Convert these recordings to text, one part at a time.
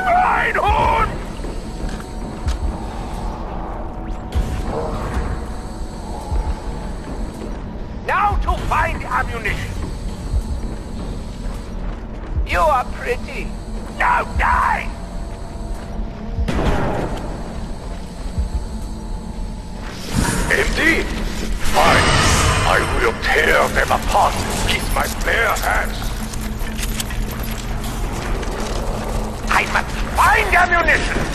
Einhorn! Now to find ammunition. You are pretty. Now die! Empty? Fine. I will tear them apart and kiss my bare hands. I must find ammunition!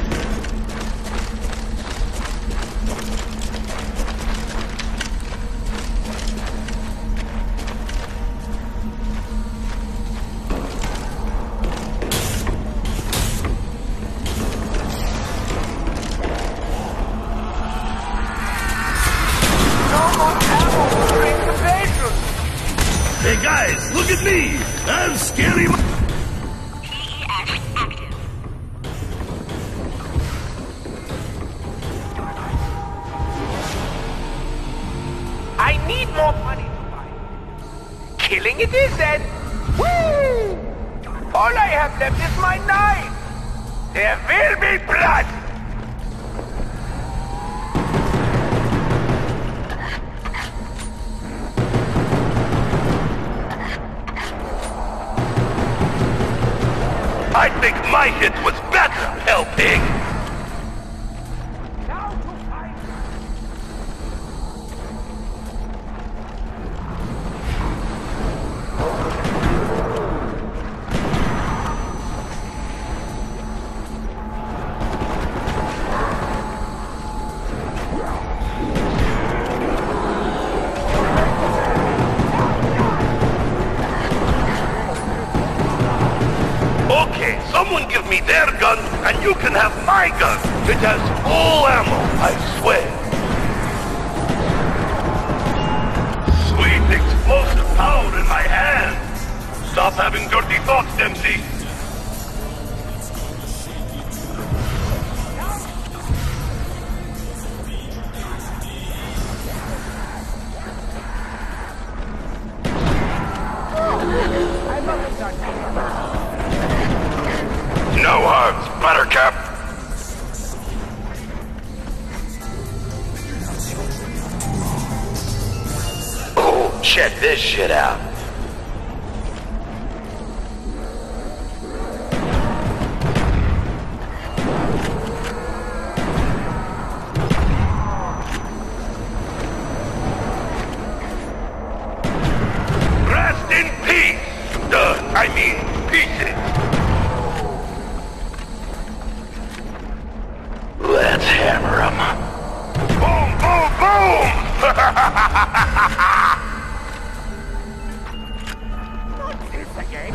Hey guys, look at me! I'm scary. PEX active. I need more money to buy. Killing it is then. Woo! All I have left is my knife. There will be blood. I think my hit was better, hell pig! Now to find. Okay, someone give me their gun, and you can have my gun. It has full ammo, I swear. Sweet explosive power in my hand. Stop having dirty thoughts, Dempsey. No hugs, Buttercup. Oh, check this shit out. Rest in peace! I mean, pieces! Let's hammer him. Boom, boom, boom! Not this again.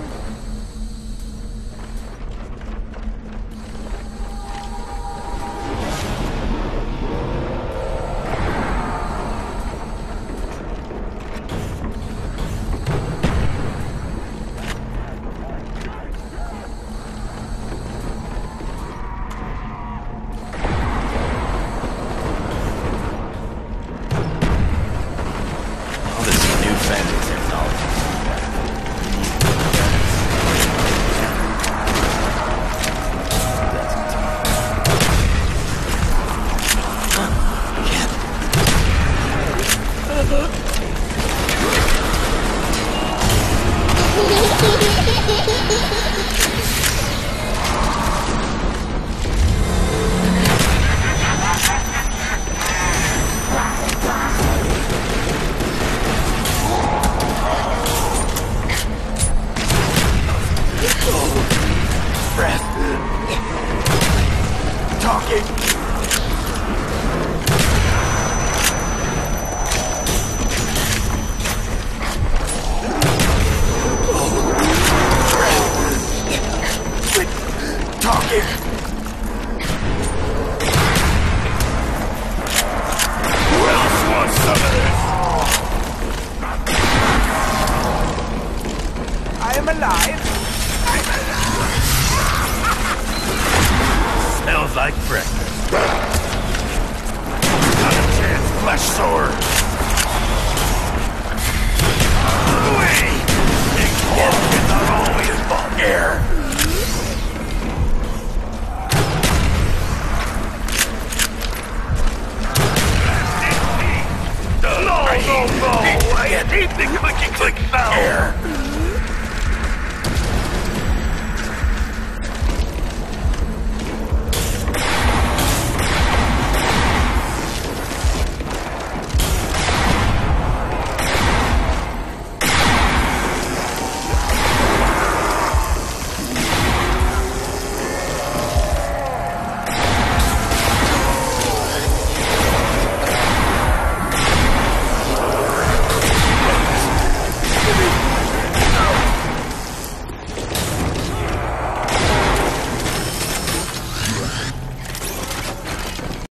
Talking.